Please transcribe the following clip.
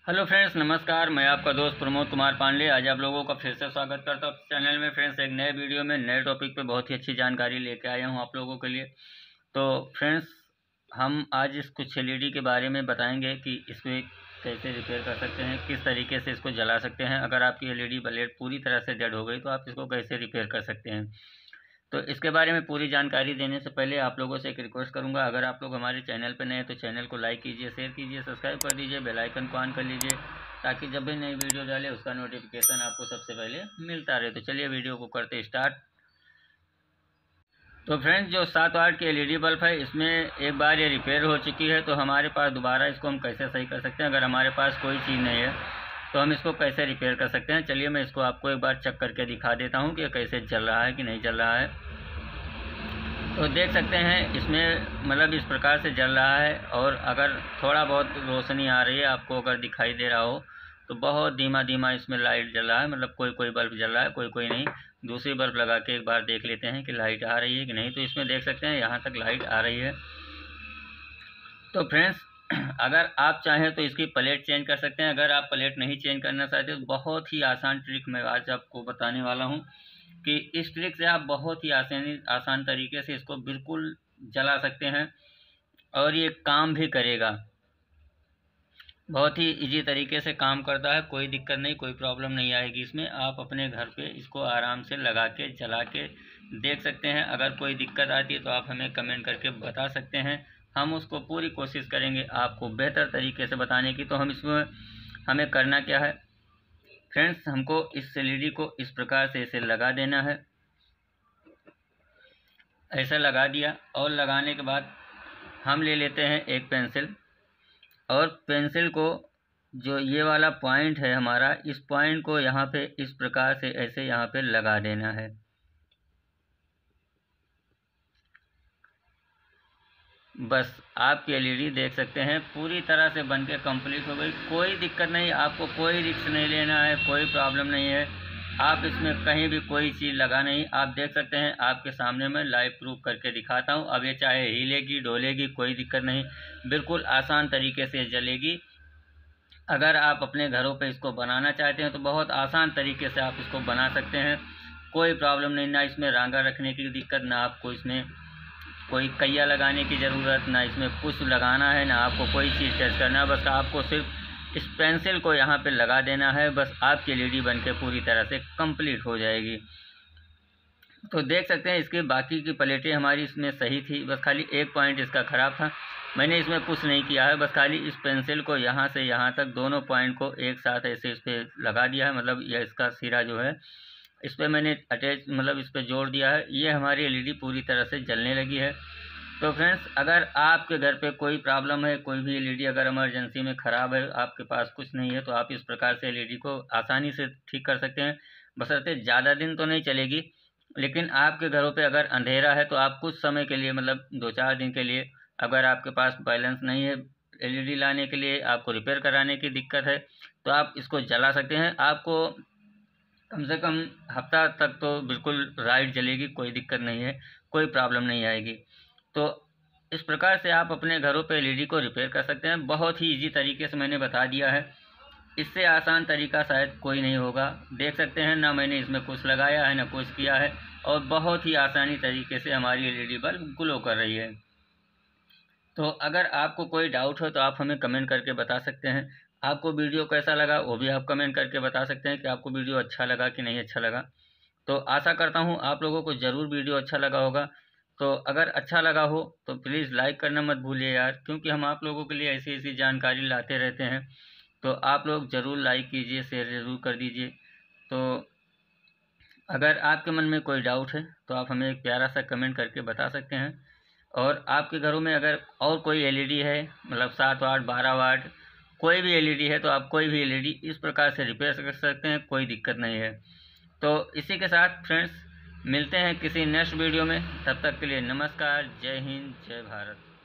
Hello friends, नमस्कार। मैं आपका दोस्त प्रमोद कुमार पांडे आज आप लोगों का फिर से स्वागत करता हूँ चैनल में। फ्रेंड्स, एक नए वीडियो में नए टॉपिक पे बहुत ही अच्छी जानकारी लेके आया हूँ आप लोगों के लिए। तो फ्रेंड्स, हम आज इस कुछ एलईडी के बारे में बताएंगे कि इसको कैसे रिपेयर कर सकते हैं, किस तरीके से इसको जला सकते हैं। अगर आपकी एलईडी बल्ब पूरी तरह से डेड हो गई तो आप इसको कैसे रिपेयर कर सकते हैं। तो इसके बारे में पूरी जानकारी देने से पहले आप लोगों से एक रिक्वेस्ट करूंगा, अगर आप लोग हमारे चैनल पर नए हैं तो चैनल को लाइक कीजिए, शेयर कीजिए, सब्सक्राइब कर दीजिए, बेल आइकन को ऑन कर लीजिए ताकि जब भी नई वीडियो डाले उसका नोटिफिकेशन आपको सबसे पहले मिलता रहे। तो चलिए वीडियो को करते स्टार्ट। तो फ्रेंड्स, जो 7 वाट की एलईडी बल्ब है, इसमें एक बार ये रिपेयर हो चुकी है। तो हमारे पास दोबारा इसको हम कैसे सही कर सकते हैं। अगर हमारे पास कोई चीज़ नहीं है तो हम इसको कैसे रिपेयर कर सकते हैं। चलिए मैं इसको आपको एक बार चेक करके दिखा देता हूँ कि कैसे चल रहा है कि नहीं चल रहा है। तो देख सकते हैं इसमें मतलब इस प्रकार से जल रहा है, और अगर थोड़ा बहुत रोशनी आ रही है आपको अगर दिखाई दे रहा हो तो बहुत धीमा धीमा इसमें लाइट जल रहा है। मतलब कोई कोई बल्ब जल रहा है, कोई कोई नहीं। दूसरी बल्ब लगा के एक बार देख लेते हैं कि लाइट आ रही है कि नहीं। तो इसमें देख सकते हैं यहाँ तक लाइट आ रही है। तो फ्रेंड्स, अगर आप चाहें तो इसकी प्लेट चेंज कर सकते हैं। अगर आप प्लेट नहीं चेंज करना चाहते तो बहुत ही आसान ट्रिक मैं आज आपको बताने वाला हूँ कि इस ट्रिक से आप बहुत ही आसान तरीके से इसको बिल्कुल जला सकते हैं और ये काम भी करेगा। बहुत ही इजी तरीके से काम करता है, कोई दिक्कत नहीं, कोई प्रॉब्लम नहीं आएगी इसमें। आप अपने घर पे इसको आराम से लगा के जला के देख सकते हैं। अगर कोई दिक्कत आती है तो आप हमें कमेंट करके बता सकते हैं, हम उसको पूरी कोशिश करेंगे आपको बेहतर तरीके से बताने की। तो हमें करना क्या है फ्रेंड्स, हमको इस एलईडी को इस प्रकार से इसे लगा देना है। ऐसा लगा दिया, और लगाने के बाद हम ले लेते हैं एक पेंसिल, और पेंसिल को जो ये वाला पॉइंट है हमारा, इस पॉइंट को यहाँ पे इस प्रकार से ऐसे यहाँ पे लगा देना है। बस आपकी एलईडी देख सकते हैं पूरी तरह से बन के कम्प्लीट हो गई। कोई दिक्कत नहीं, आपको कोई रिस्क नहीं लेना है, कोई प्रॉब्लम नहीं है। आप इसमें कहीं भी कोई चीज़ लगा नहीं। आप देख सकते हैं, आपके सामने मैं लाइव प्रूफ करके दिखाता हूं। अब ये चाहे हिलेगी डोलेगी कोई दिक्कत नहीं, बिल्कुल आसान तरीके से जलेगी। अगर आप अपने घरों पे इसको बनाना चाहते हैं तो बहुत आसान तरीके से आप इसको बना सकते हैं, कोई प्रॉब्लम नहीं। ना इसमें रांगा रखने की दिक्कत, ना आपको इसमें कोई कैया लगाने की ज़रूरत, ना इसमें कुछ लगाना है, ना आपको कोई चीज़ टच करना है। बस आपको सिर्फ इस पेंसिल को यहाँ पे लगा देना है, बस आपकी एलईडी बन के पूरी तरह से कंप्लीट हो जाएगी। तो देख सकते हैं इसके बाकी की प्लेटें हमारी इसमें सही थी, बस खाली एक पॉइंट इसका ख़राब था। मैंने इसमें कुछ नहीं किया है, बस खाली इस पेंसिल को यहाँ से यहाँ तक दोनों पॉइंट को एक साथ ऐसे इस पर लगा दिया है। मतलब यह इसका सिरा जो है इस पर मैंने अटैच मतलब इस पर जोड़ दिया है। ये हमारी एलईडी पूरी तरह से जलने लगी है। तो फ्रेंड्स, अगर आपके घर पे कोई प्रॉब्लम है, कोई भी एलईडी अगर इमरजेंसी में ख़राब है, आपके पास कुछ नहीं है, तो आप इस प्रकार से एलईडी को आसानी से ठीक कर सकते हैं। बशर्ते ज़्यादा दिन तो नहीं चलेगी, लेकिन आपके घरों पे अगर अंधेरा है तो आप कुछ समय के लिए मतलब 2-4 दिन के लिए, अगर आपके पास बैलेंस नहीं है एलईडी लाने के लिए, आपको रिपेयर कराने की दिक्कत है, तो आप इसको जला सकते हैं। आपको कम से कम हफ्ता तक तो बिल्कुल लाइट जलेगी, कोई दिक्कत नहीं है, कोई प्रॉब्लम नहीं आएगी। तो इस प्रकार से आप अपने घरों पे एलईडी को रिपेयर कर सकते हैं। बहुत ही इजी तरीके से मैंने बता दिया है, इससे आसान तरीका शायद कोई नहीं होगा। देख सकते हैं ना, मैंने इसमें कुछ लगाया है ना कुछ किया है, और बहुत ही आसानी तरीके से हमारी एलईडी बल्ब ग्लो कर रही है। तो अगर आपको कोई डाउट हो तो आप हमें कमेंट करके बता सकते हैं। आपको वीडियो कैसा लगा वो भी आप कमेंट करके बता सकते हैं कि आपको वीडियो अच्छा लगा कि नहीं अच्छा लगा। तो आशा करता हूँ आप लोगों को ज़रूर वीडियो अच्छा लगा होगा। तो अगर अच्छा लगा हो तो प्लीज़ लाइक करना मत भूलिए यार, क्योंकि हम आप लोगों के लिए ऐसी ऐसी जानकारी लाते रहते हैं। तो आप लोग ज़रूर लाइक कीजिए, शेयर ज़रूर कर दीजिए। तो अगर आपके मन में कोई डाउट है तो आप हमें एक प्यारा सा कमेंट करके बता सकते हैं। और आपके घरों में अगर और कोई एलईडी है, मतलब 7 वाट 12 वाट कोई भी एलईडी है, तो आप कोई भी एलईडी इस प्रकार से रिपेयर कर सकते हैं, कोई दिक्कत नहीं है। तो इसी के साथ फ्रेंड्स, मिलते हैं किसी नेक्स्ट वीडियो में। तब तक के लिए नमस्कार, जय हिंद, जय भारत।